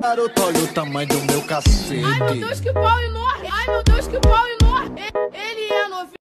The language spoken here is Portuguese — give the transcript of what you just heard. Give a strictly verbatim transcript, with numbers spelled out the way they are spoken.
Garoto, olha o tamanho do meu cacete. Ai meu Deus, que pau enorme. Ai meu Deus, que pau enorme.